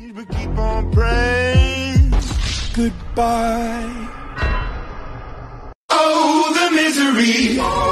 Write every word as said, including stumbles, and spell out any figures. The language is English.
But keep on praying. Goodbye. Oh, the misery.